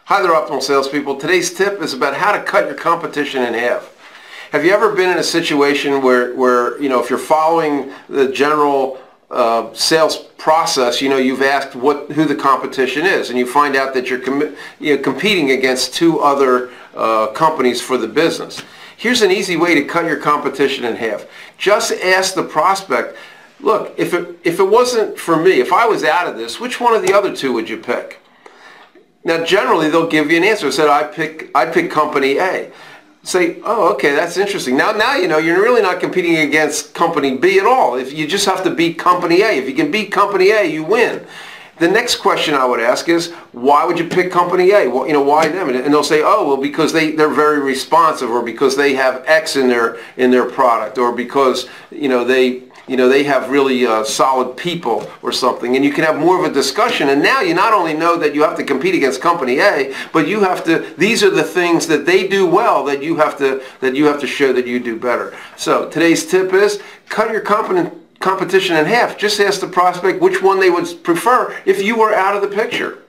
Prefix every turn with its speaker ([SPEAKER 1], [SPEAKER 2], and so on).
[SPEAKER 1] Hi there, Optimal Salespeople. Today's tip is about how to cut your competition in half. Have you ever been in a situation where if you're following the general sales process, you've asked who the competition is, and you find out that you're competing against two other companies for the business. Here's an easy way to cut your competition in half. Just ask the prospect, look, if it wasn't for me, if I was out of this, which one of the other two would you pick? Now, generally, they'll give you an answer. Say, I pick company A. Say, oh, okay, that's interesting. Now you know you're really not competing against company B at all. If you just have to beat company A. If you can beat company A, you win. The next question I would ask is, why would you pick company A? Well, why them? And they'll say, oh, well, because they're very responsive, or because they have X in their product, or because they have really solid people or something. And you can have more of a discussion. And now you not only know that you have to compete against company A, but you have to. These are the things that they do well that you have to show that you do better. So today's tip is cut your competition in half. Just ask the prospect which one they would prefer if you were out of the picture.